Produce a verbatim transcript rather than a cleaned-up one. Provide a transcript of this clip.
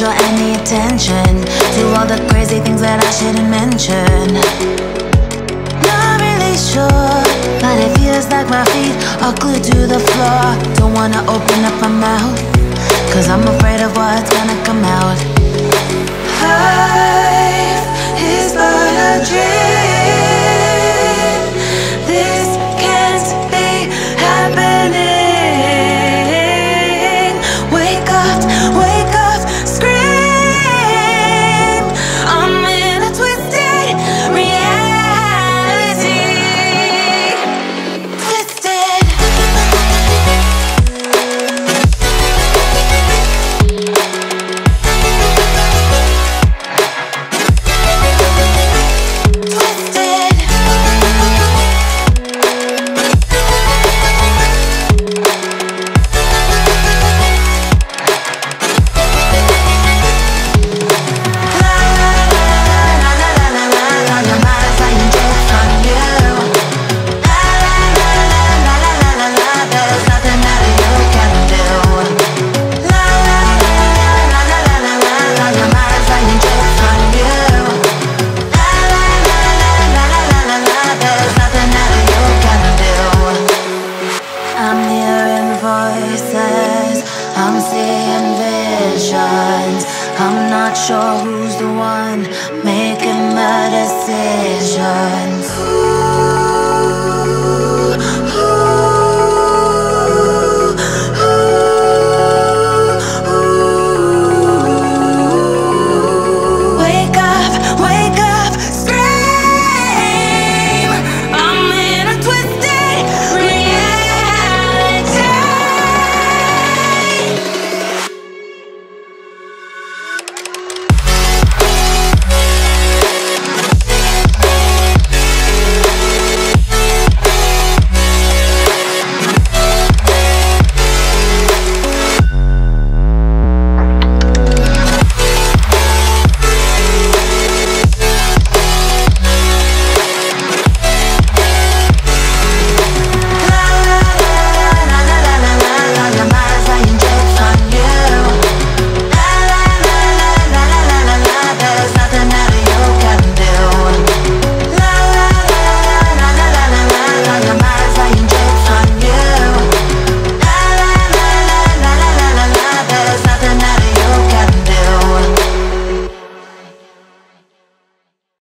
draw any attention to all the crazy things that I shouldn't mention. Not really sure, but it feels like my feet are glued to the floor. Don't wanna open up my mouth, cause I'm afraid of what's gonna come out. Life is but a dream. This can't be happening. Wake up, wake up, scream. I'm in a twisted reality. Twisted. I'm seeing visions. I'm not sure who's the one making the decisions.